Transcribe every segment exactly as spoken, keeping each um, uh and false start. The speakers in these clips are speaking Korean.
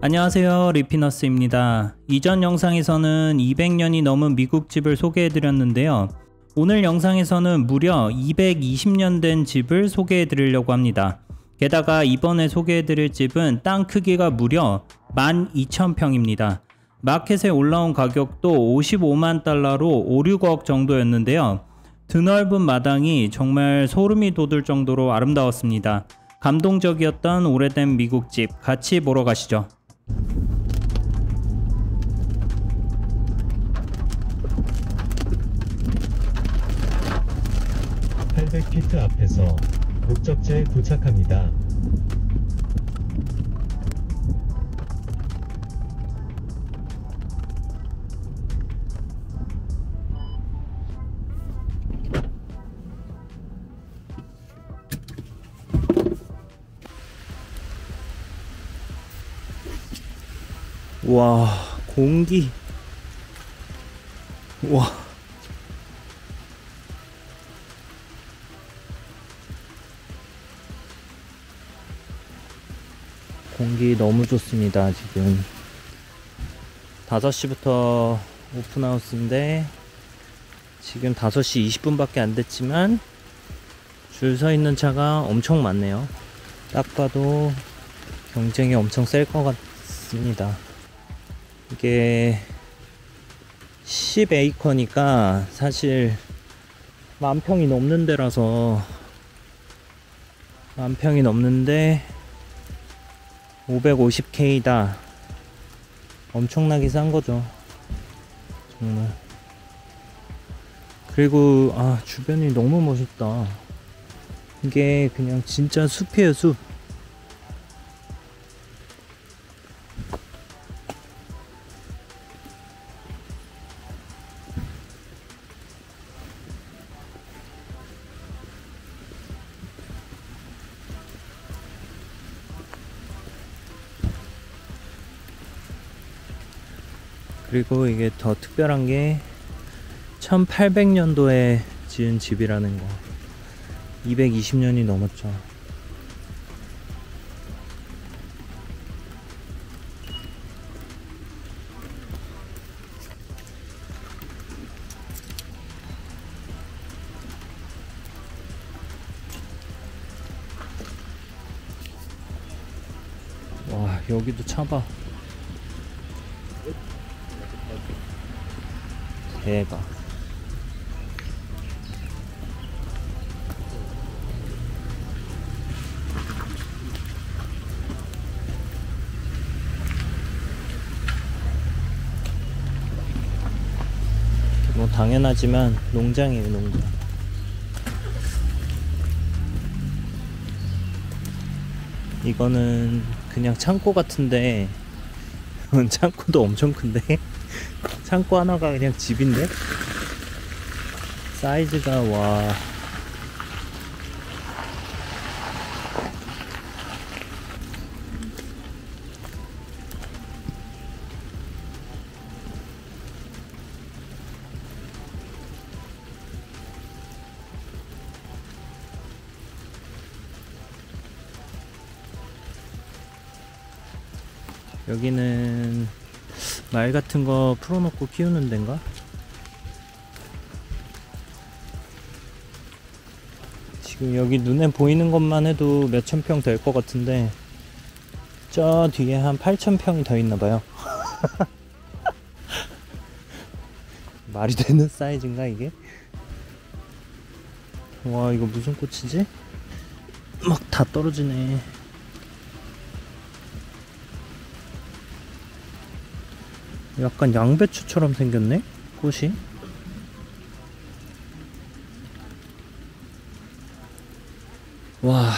안녕하세요, 리피너스입니다. 이전 영상에서는 이백 년이 넘은 미국 집을 소개해드렸는데요. 오늘 영상에서는 무려 이백이십 년 된 집을 소개해드리려고 합니다. 게다가 이번에 소개해드릴 집은 땅 크기가 무려 만 이천 평입니다. 마켓에 올라온 가격도 오십오만 달러로 오, 육억 정도였는데요. 드넓은 마당이 정말 소름이 돋을 정도로 아름다웠습니다. 감동적이었던 오래된 미국집 같이 보러 가시죠. 팔백 피트 앞에서 목적지에 도착합니다. 와, 공기. 와. 공기 너무 좋습니다. 지금 다섯 시부터 오픈하우스인데 지금 다섯 시 이십 분밖에 안 됐지만 줄 서 있는 차가 엄청 많네요. 딱 봐도 경쟁이 엄청 셀 것 같습니다. 이게 십 에이커니까 사실 만 평이 넘는 데라서 만 평이 넘는데 오백오십 케이다. 엄청나게 싼 거죠. 정말. 그리고 아, 주변이 너무 멋있다. 이게 그냥 진짜 숲이에요, 숲. 그리고 이게 더 특별한 게 천팔백 년도에 지은 집이라는 거. 이백이십 년이 넘었죠. 와, 여기도 차봐. 대박. 뭐 당연하지만 농장이에요, 농장. 이거는 그냥 창고 같은데 창고도 엄청 큰데 창고 하나가 그냥 집인데 사이즈가 와. 여기는 말 같은 거 풀어놓고 키우는 데인가? 지금 여기 눈에 보이는 것만 해도 몇천 평 될 것 같은데 저 뒤에 한 팔천 평이 더 있나봐요. 말이 되는 사이즈인가 이게? 와, 이거 무슨 꽃이지? 막 다 떨어지네. 약간 양배추처럼 생겼네? 꽃이? 와.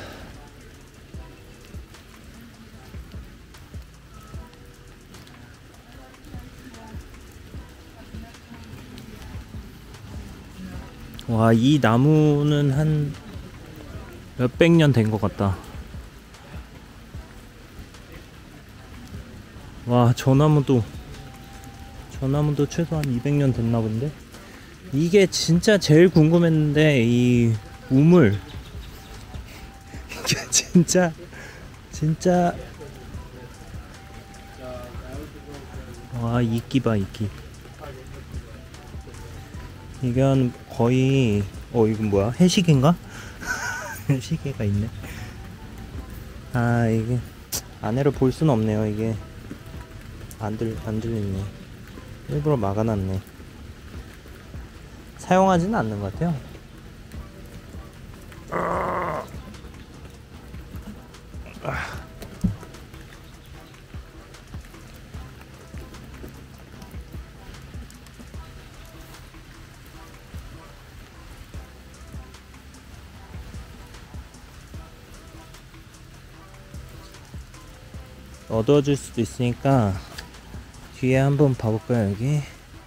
와, 이 나무는 한 몇백 년 된 것 같다. 와, 저 나무도 저 나무도 최소한 이백 년 됐나 본데? 이게 진짜 제일 궁금했는데 이 우물 이게 진짜 진짜 와, 이끼 봐, 이끼. 이건 거의, 어, 이건 뭐야? 해시계인가? 해시계가 있네. 아, 이게 안에를 볼 수는 없네요. 이게 안 들, 안 들리네. 일부러 막아놨네. 사용하지는 않는 것 같아요. 어두워질 수도 있으니까 뒤에 한번 봐볼까요? 여기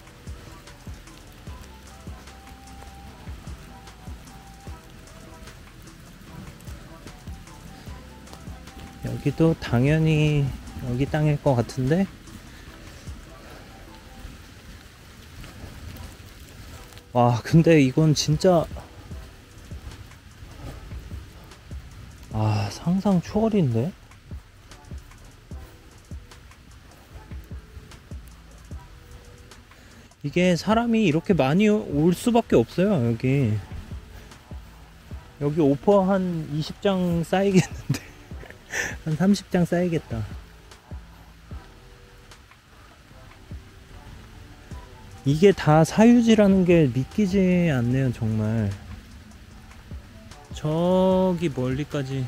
여기도 당연히 여기 땅일 것 같은데, 와 근데 이건 진짜 아 상상 초월인데. 이게 사람이 이렇게 많이 올 수밖에 없어요. 여기 여기 오퍼 한 이십 장 쌓이겠는데 한 삼십 장 쌓이겠다. 이게 다 사유지라는 게 믿기지 않네요. 정말 저기 멀리까지.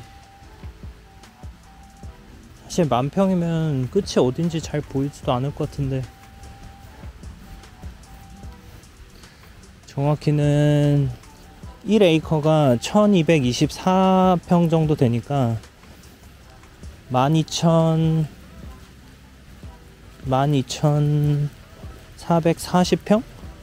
사실 만 평이면 끝이 어딘지 잘 보이지도 않을 것 같은데, 정확히는 일 에이커가 천이백이십사 평 정도 되니까 만 이천 만 이천사백사십 평?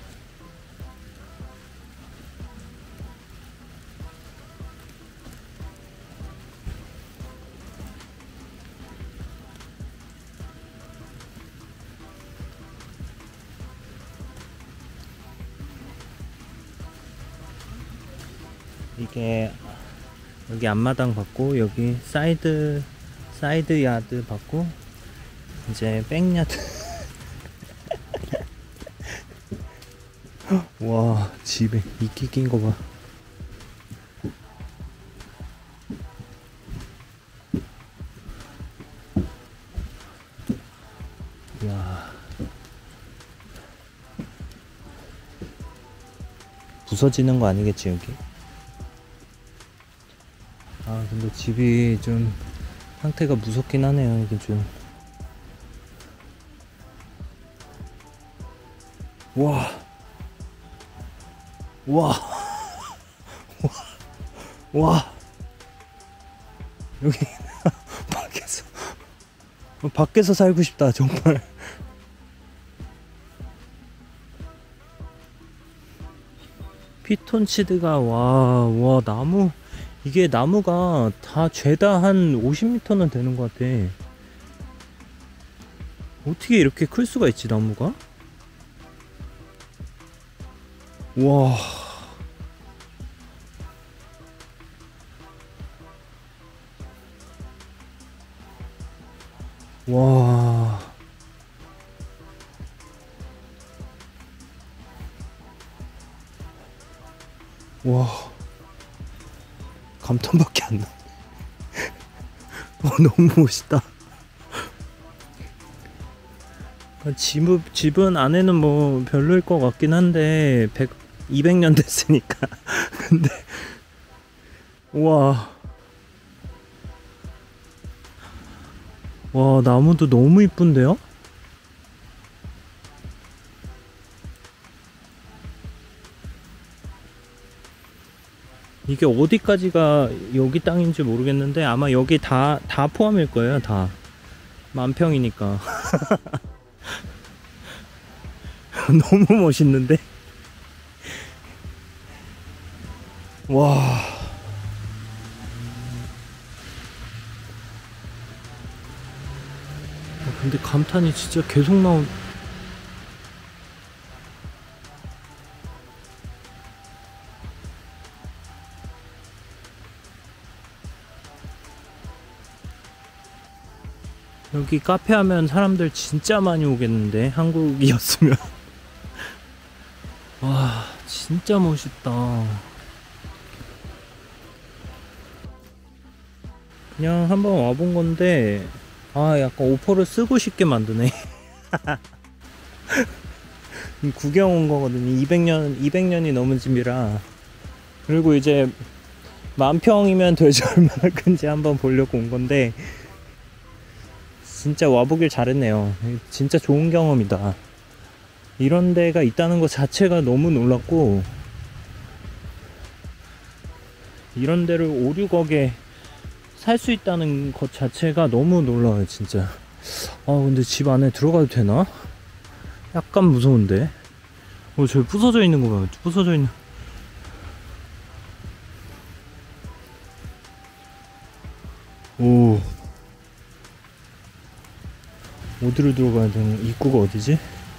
이게 여기 앞마당 받고 여기 사이드 사이드 야드 받고 이제 백야드. 와 집에 이끼 낀 거 봐. 야 부서지는 거 아니겠지 여기? 아 근데 집이 좀 상태가 무섭긴 하네요. 이게 좀. 와. 와. 와. 여기 밖에서 밖에서 살고 싶다 정말. 피톤치드가 와, 와 나무, 이게 나무가 다 죄다 한 오십 미터는 되는 것 같아. 어떻게 이렇게 클 수가 있지 나무가? 와. 와. 와. 감탄밖에 안 나. 어, 너무 멋있다. 집, 집은 안에는 뭐 별로일 것 같긴 한데 백, 이백 년 됐으니까. 근데 와. 와 나무도 너무 이쁜데요? 이게 어디까지가 여기 땅인지 모르겠는데 아마 여기 다, 다 포함일 거예요. 다 만평이니까. 너무 멋있는데? 와. 근데 감탄이 진짜 계속 나온. 여기 카페 하면 사람들 진짜 많이 오겠는데, 한국이었으면. 와, 진짜 멋있다. 그냥 한번 와본 건데, 아, 약간 오퍼를 쓰고 싶게 만드네. 구경 온 거거든요. 이백 년, 이백 년이 넘은 집이라. 그리고 이제 만 평이면 되지 얼마나 큰지 한번 보려고 온 건데, 진짜 와보길 잘했네요. 진짜 좋은 경험이다. 이런 데가 있다는 것 자체가 너무 놀랐고, 이런 데를 오, 육억에 살 수 있다는 것 자체가 너무 놀라워요, 진짜. 아, 근데 집 안에 들어가도 되나? 약간 무서운데. 어, 저기 부서져 있는 거 봐요. 부서져 있는. 오. 어디로 들어가야 되는, 입구가 어디지?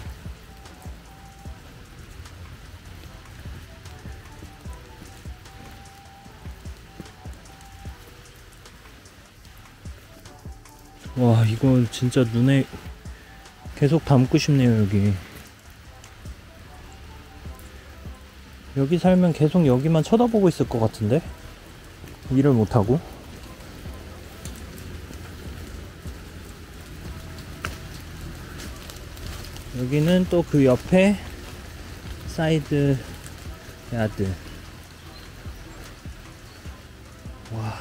와, 이거 진짜 눈에 계속 담고 싶네요. 여기 여기 살면 계속 여기만 쳐다보고 있을 것 같은데, 일을 못하고. 여기는 또 그 옆에 사이드 야드. 와,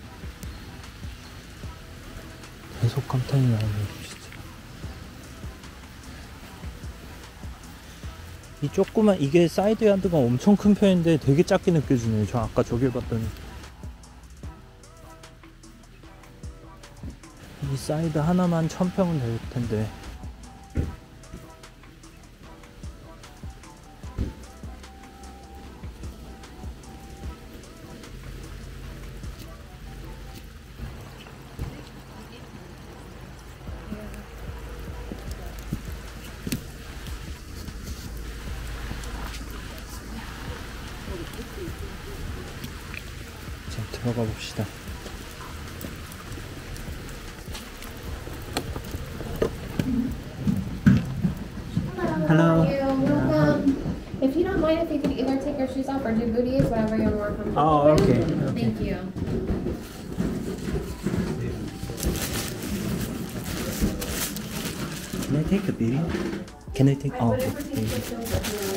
계속 감탄이 나오네 진짜. 이 조그만, 이게 사이드 야드가 엄청 큰 편인데 되게 작게 느껴지네요. 저 아까 저길 봤더니. 이 사이드 하나만 천 평은 될 텐데. 자, 들어가 봅시다. Hello. Welcome. If you don't mind, if you could either take your shoes off or do booties, whatever you're more comfortable Oh, with. okay. okay. Thank you. Can I take a video? Can I take? Oh, okay. Thank you.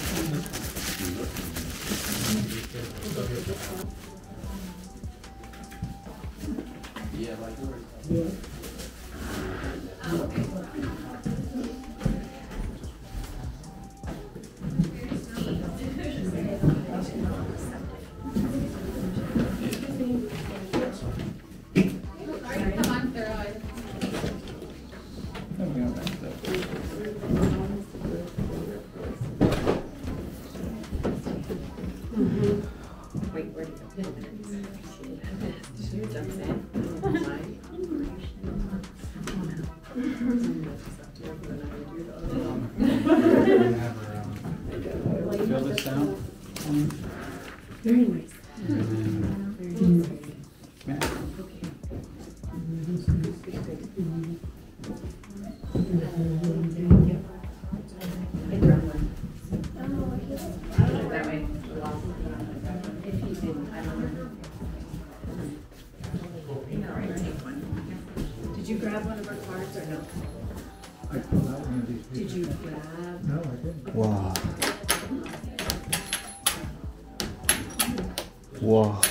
Fill this down. Very nice. Did you grab one of our cards or no? I pulled out one of these. Did you grab? No, I didn't. 와. 와.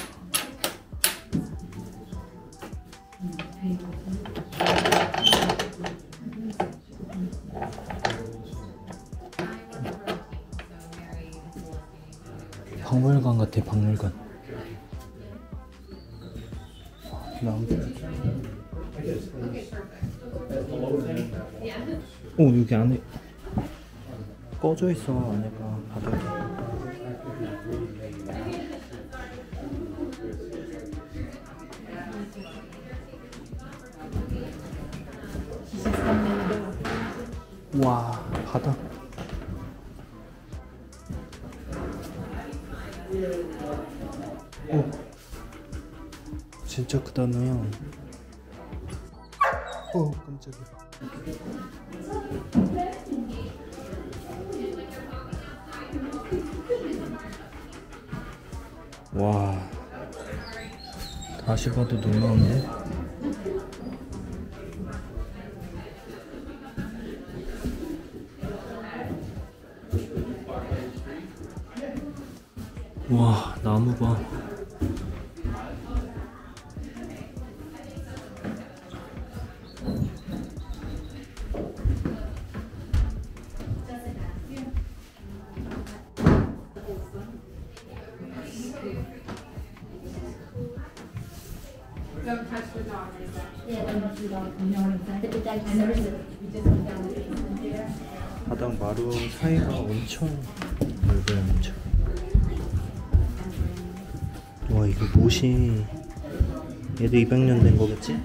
박물관 같아, 박물관. 나무. 오, 여기 안에 꺼져 있어. 안에가 바닥이. 와, 바다. 오, 진짜 크다네요. 어 깜짝이야. 와 다시 봐도 놀라운데? 와 나무 봐. Don't touch the dog. Yeah, what about the dog? You know what I'm saying? The dog, I noticed it. We just went down the basement there. 바닥 마루 사이가 엄청 넓어요. 엄청. 와 이거 못이 얘도 이백 년 된 거겠지?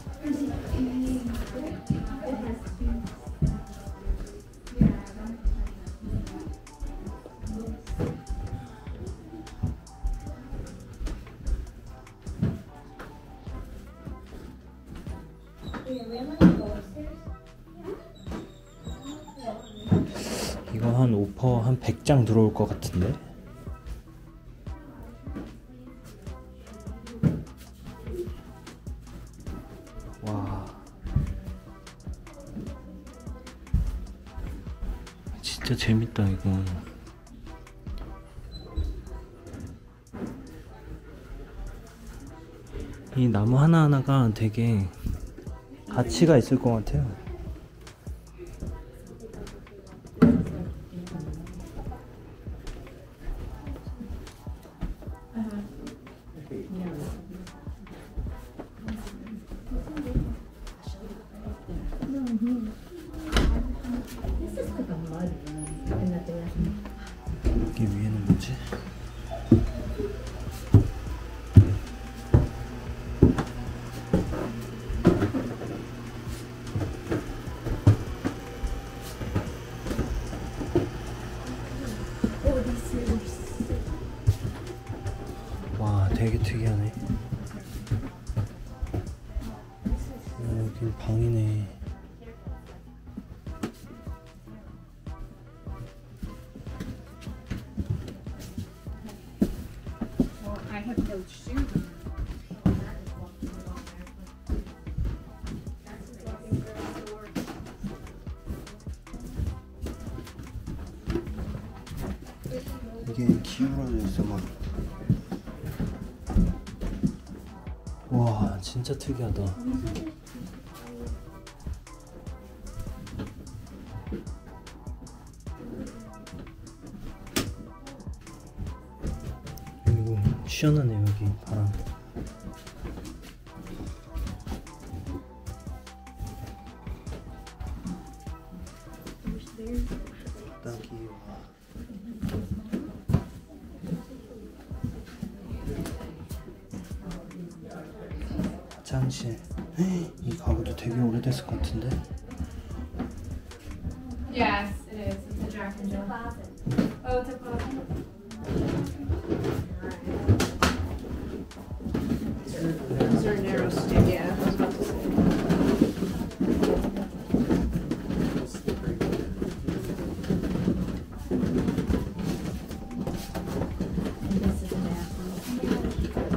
이거 한 오퍼 한 백 장 들어올 것 같은데? 와 진짜 재밌다 이거. 이 나무 하나하나가 되게 가치가 있을 것 같아요. This is like a mud run in that direction. 여기 위에는 뭐지? Oh, these stairs. 와 되게 특이하네. 어, 여긴 방이네. Well, I have no shoes. 이게 기울어져 있어 막. 와 진짜 특이하다. 그리고 시원하네 여기 바람. 딱이와 화장실. 이 가구도 되게 오래됐을 것 같은데? Yes, it is. It's a Jack and Jill. Oh, it's a closet. Those are narrow stairs. Yeah, I was about to say. And this is a bathroom.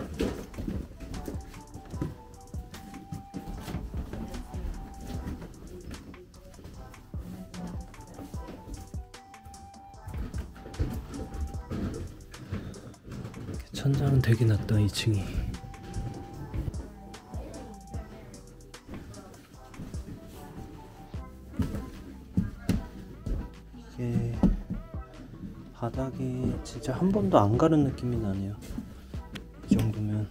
천장은 되게 낮다 이 층이. 이게 바닥에 진짜 한 번도 안 가른 느낌이 나네요. 이 정도면.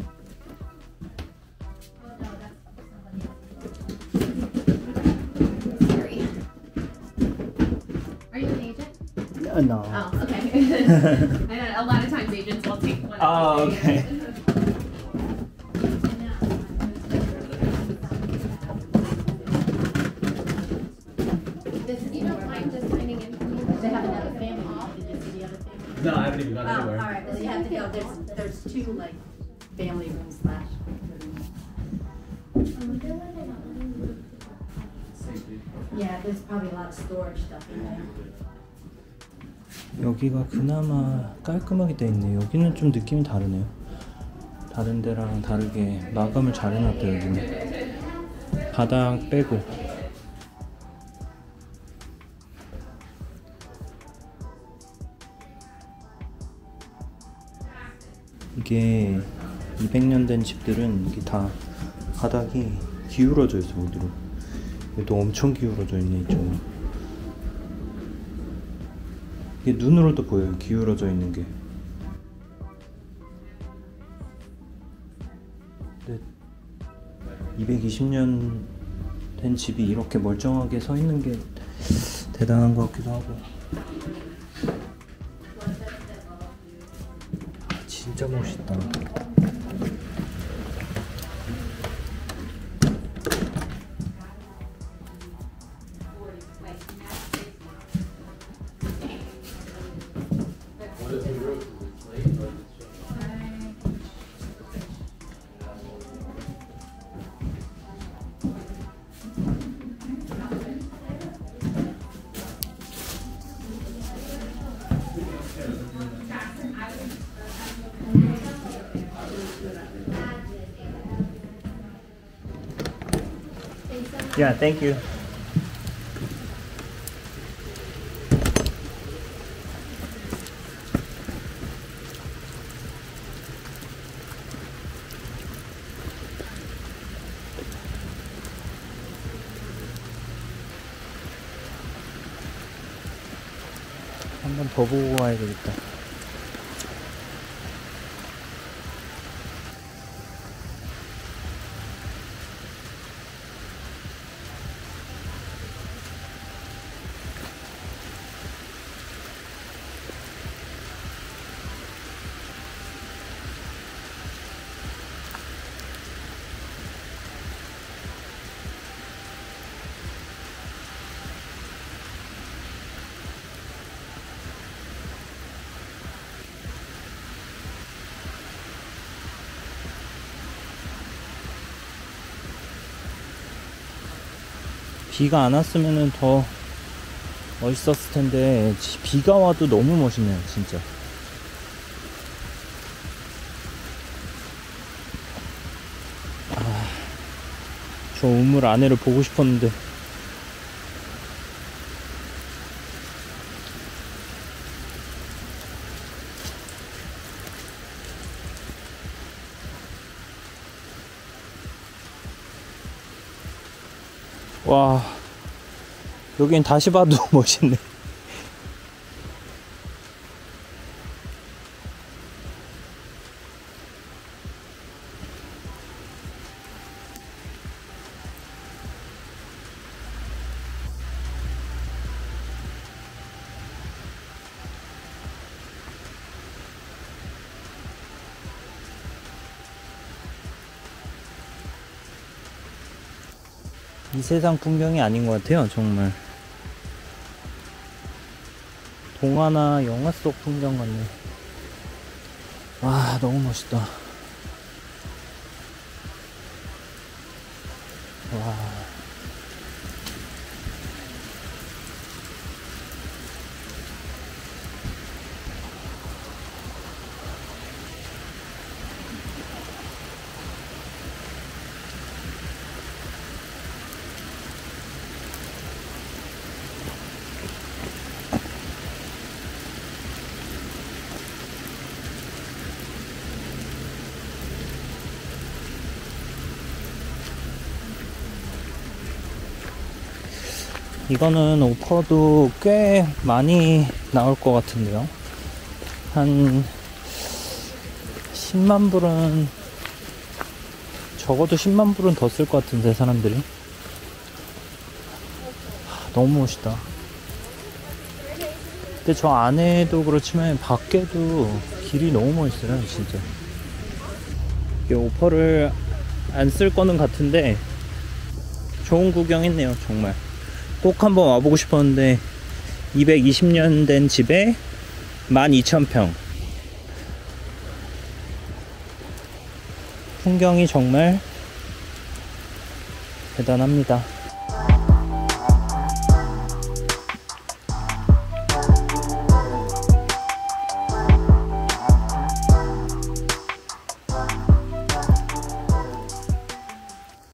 Sorry. Are you an agent? Uh, no. Oh, okay. I know a lot of times agents will take one. Oh, okay. This, you don't mind just signing in for me? They have another family. Did you see the other family? No, I haven't even gone Oh, all anywhere. right. Well, you have to go. There's there's two like family rooms slash. Yeah, there's probably a lot of storage stuff in there. 여기가 그나마 깔끔하게 돼 있네요. 여기는 좀 느낌이 다르네요. 다른 데랑 다르게 마감을 잘 해놨다. 여기는 바닥 빼고. 이게 이백 년 된 집들은 이게 다 바닥이 기울어져 있어. 어디로. 얘도 엄청 기울어져 있네. 이쪽은. 이게 눈으로도 보여요. 기울어져 있는 게. 근데 이백이십 년 된 집이 이렇게 멀쩡하게 서 있는 게 대단한 것 같기도 하고. 아, 진짜 멋있다. Yeah, thank you. 한 번 더 보고 가야 되겠다. 비가 안 왔으면 더 멋있었을 텐데 비가 와도 너무 멋있네요. 진짜. 아, 저 우물 안에를 보고 싶었는데. 와, 여긴 다시 봐도 멋있네. 이 세상 풍경이 아닌 것 같아요. 정말 동화나 영화 속 풍경 같네. 와, 너무 멋있다. 와. 이거는 오퍼도 꽤 많이 나올 것 같은데요. 한 십만 불은, 적어도 십만 불은 더 쓸 것 같은데, 사람들이. 하, 너무 멋있다. 근데 저 안에도 그렇지만 밖에도 길이 너무 멋있어요. 진짜. 이게 오퍼를 안 쓸 거는 같은데 좋은 구경했네요. 정말 꼭 한번 와보고 싶었는데, 이백이십 년 된 집에 만 이천 평. 풍경이 정말 대단합니다.